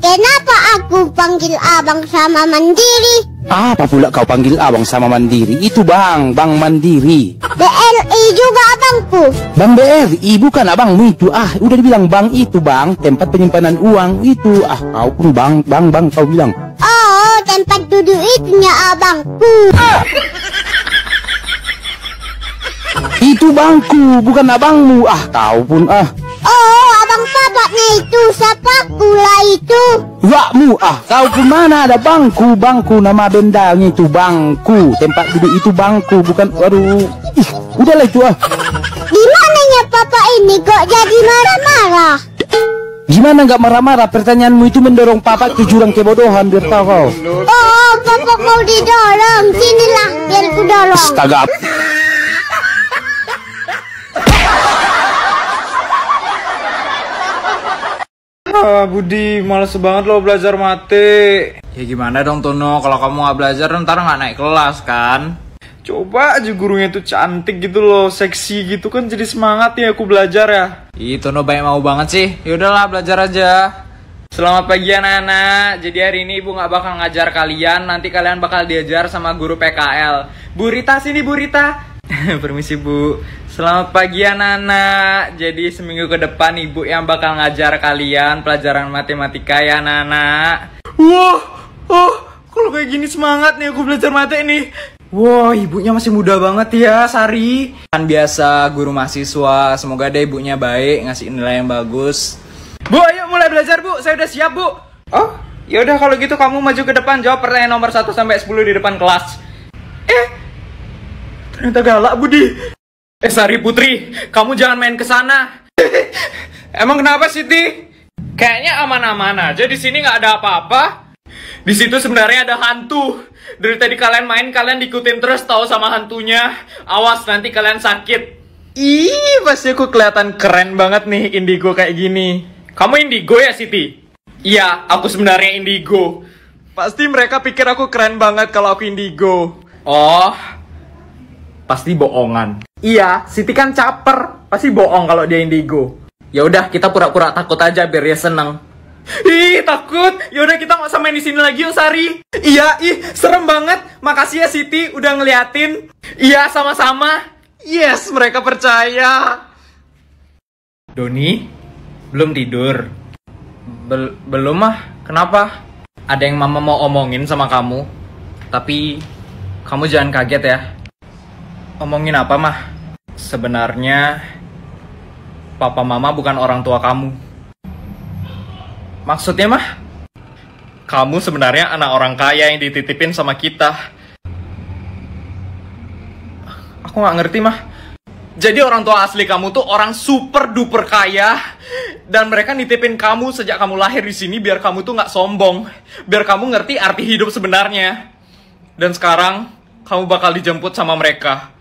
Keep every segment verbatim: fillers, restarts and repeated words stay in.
Kenapa aku panggil abang sama Mandiri? Apa pula kau panggil abang sama Mandiri? Itu bang, bang Mandiri. B R I juga abangku. Bang B R I bukan abangmu itu. Ah, udah dibilang bang itu bang, tempat penyimpanan uang itu. Ah, kau pun bang, bang, bang kau bilang. Oh, tempat duduk itunya abangku. Ah! Itu bangku, bukan abangmu. Ah, kau pun ah. Oh, abang papaknya itu, siapa pula itu? Wakmu, ah, kau pun mana ada bangku, bangku nama bendanya itu bangku, tempat duduk itu bangku, bukan, waduh, ih, udahlah itu ah. Gimananya papa ini kok jadi marah-marah? Gimana nggak marah-marah? Pertanyaanmu itu mendorong papa ke jurang kebodohan, biar tahu kau. Oh, papa mau didorong, sinilah biar ku dorong. Astaga. Ah, Budi, males banget lo belajar mate. Ya gimana dong Tono, kalau kamu nggak belajar ntar nggak naik kelas kan? Coba aja gurunya tuh cantik gitu loh, seksi gitu kan jadi semangat ya aku belajar ya. Ih Tono banyak mau banget sih, yaudahlah belajar aja. Selamat pagi anak-anak, jadi hari ini ibu nggak bakal ngajar kalian, nanti kalian bakal diajar sama guru P K L. Bu Rita sini Bu Rita. Permisi Bu. Selamat pagi anak-anak. Jadi seminggu ke depan ibu yang bakal ngajar kalian pelajaran matematika ya anak-anak. Wah, oh, kalau kayak gini semangat nih aku belajar mate nih. Wah, ibunya masih muda banget ya, Sari. Kan biasa guru mahasiswa, semoga deh ibunya baik, ngasih nilai yang bagus. Bu, ayo mulai belajar Bu, saya udah siap Bu. Oh, yaudah kalau gitu kamu maju ke depan, jawab pertanyaan nomor satu sampai sepuluh di depan kelas. Eh, ternyata galak Budi. Eh Sari Putri, kamu jangan main ke sana. Emang kenapa Siti? Kayaknya aman-aman aja di sini nggak ada apa-apa. Di situ sebenarnya ada hantu. Dari tadi kalian main kalian diikutin terus tahu sama hantunya. Awas nanti kalian sakit. Ih, pasti aku kelihatan keren banget nih indigo kayak gini. Kamu indigo ya Siti? Iya, aku sebenarnya indigo. Pasti mereka pikir aku keren banget kalau aku indigo. Oh, pasti bohongan. Iya, Siti kan caper, pasti bohong kalau dia indigo. Ya udah, kita pura-pura takut aja biar dia seneng. Ih, takut. Ya udah kita nggak usah main di sini lagi yuk, Sari. Iya, ih, serem banget. Makasih ya Siti udah ngeliatin. Iya, sama-sama. Yes, mereka percaya. Doni, belum tidur? Bel belum mah. Kenapa? Ada yang mama mau omongin sama kamu. Tapi kamu jangan kaget ya. Omongin apa mah? Sebenarnya papa mama bukan orang tua kamu. Maksudnya mah? Kamu sebenarnya anak orang kaya yang dititipin sama kita. Aku nggak ngerti mah. Jadi orang tua asli kamu tuh orang super duper kaya. Dan mereka nitipin kamu sejak kamu lahir di sini biar kamu tuh nggak sombong. Biar kamu ngerti arti hidup sebenarnya. Dan sekarang kamu bakal dijemput sama mereka.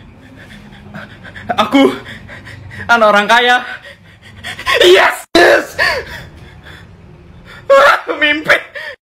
Aku anak orang kaya. Yes, yes. Wah, mimpi.